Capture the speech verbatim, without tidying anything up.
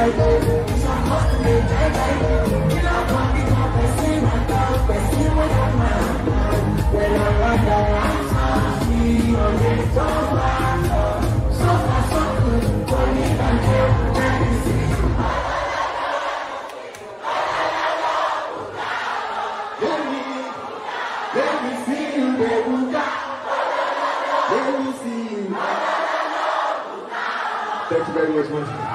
Let me see you, Bebuka. Let me see you. Thank you very much, man.